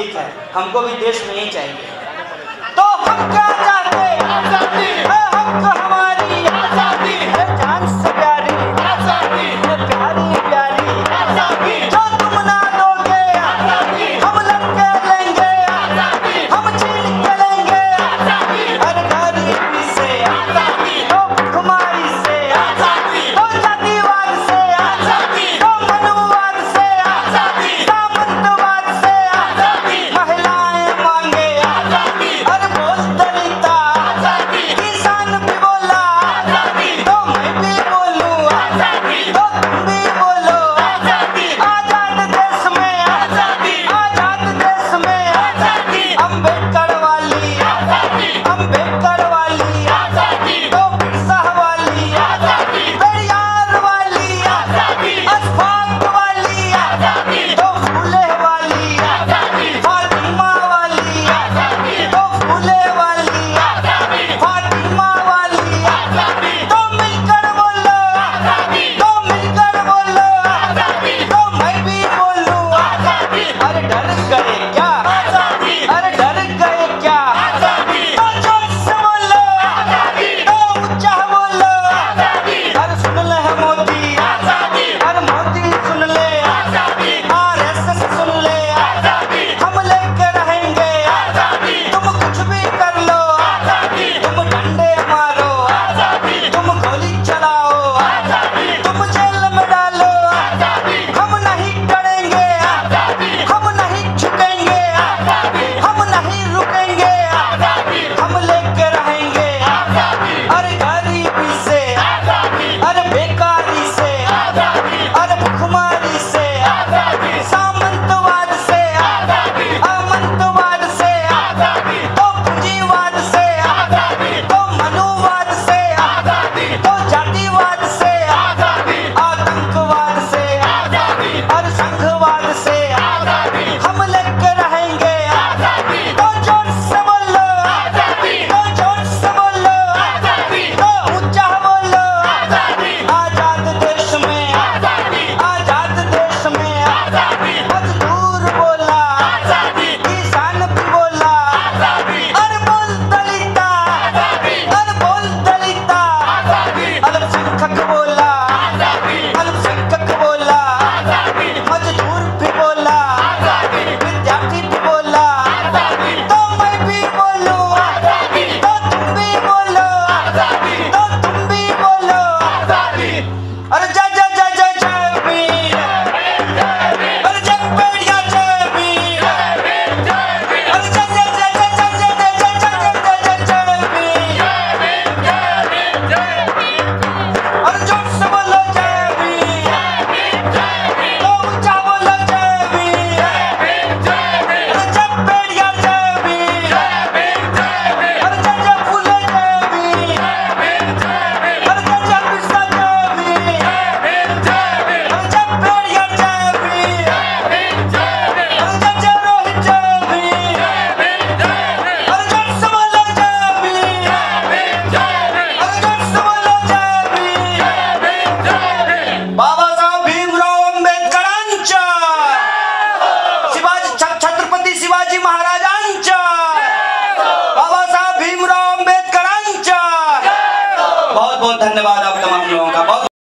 ठीक है, हमको भी देश में ही चाहिए। तो हम क्या चाहते हैं? हक हमारी आजादी है, जान से प्यारी आजादी है, प्यारी प्यारी आजादी। जो तुम ना दोगे आजादी, हम लड़के लेंगे आजादी, हम छीन के लेंगे आजादी। हर गरीबी से आजादी, तो भुखमारी से आजादी, तो जातिवाद से आजादी, तो मनुवाद से आजादी, सामंतवाद से आजादी। महिलाएं मांगे आजादी, हर बोल दलिता आजादी, किसान भी बोला आजादी, तो मैं भी बोलूं आजादी, तो तुम भी बोलो आजादी। आजाद देश में आजादी, आजाद देश में आजादी। अम्बेडकर वाली आजादी, अम्बेडकर वाली आजादी, तो बिरसा वाली आजादी, पेरियार वाली आजादी, अशफाक वाली आजादी, तो फूले वाली आजादी, फातिमा वाली आजादी, तो फूले वाली आजादी, फातिमा वाली आजादी। तो मिलकर बोलो आजादी, तो मिलकर बोलो आजादी, तो मैं भी बोलूं आजादी। अरे डर गए क्या आजादी, अरे डर गए क्या आजादी, तो जोर से बोलो आजादी, तो ऊंचा बोलो आजादी। अरे सुन ले है मोदी आजादी, अरे मोदी सुन ले आजादी, आरएसएस सुन ले आजादी, हम लेके रहेंगे आजादी। तुम कुछ भी कर लो आजादी, तुम डंडे मारो आजादी, तुम गोली चलाओ आजादी, तुम जेल में डालो आजादी, हम नहीं डरेंगे आजादी, हम नहीं झुकेंगे आजादी, हम नहीं रुकेंगे आजादी, हम लेके रहेंगे आजादी। अरे गरीबी से आजादी, अरे बेकारी से आजादी, अरे भुखमारी से आजादी, सामंतवाद से आजादी, अमंतवाद से आजादी, तो पूंजीवाद से आजादी, तो मनुवाद से आजादी, तो जातिवाद से आजादी, आतंकवाद से आजादी, और संघवाद से आजादी। हम लेके रहेंगे आजादी, तो जोर से बोलो आजादी, तो जोर से बोलो आजादी, तो ऊंचा बोलो आजादी। आजाद देश में आजादी, आजाद देश में आजादी, मजदूर बोला आजादी, किसान भी बोला आजादी, अरे बोल दलिता आजादी, अरे बोल दलिता आजादी, अल्पसंख्यक बोला आजादी, अल्पसंख्यक बोला आजादी, मजदूर भी बोला आजादी, विद्यार्थी भी बोला आजादी, तो मैं भी बोलूं आजादी, तो तुम भी बोलो आजादी, तो तुम भी बोलो आजादी। अरे जय जय जय जय जय वीर, अरे जय पेड़िया जय वीर, अरे जय जय जय जय जय जय जय जय जय जय जय वीर, अरे जोर से बोलो जय वीर, तो ऊंचा बोलो जय वीर, अरे जय पेड़िया जय वीर, अरे जय जय फूले जय वीर, अरे जय जय बिरसा जय वीर, अरे जय पेड़िया जय वीर, अरे जय जय रोहित जय वीर, अरे जोर से बोलो जय वीर, अरे जोर से बोलो जय वीर। बाबा साहेब भीमराव आंबेडकरांच्या, छत्रपती शिवाजी महाराजांच्या, बाबा साहेब भीमराव आंबेडकरांच्या। बहुत बहुत धन्यवाद आप तमाम लोगों का। बहुत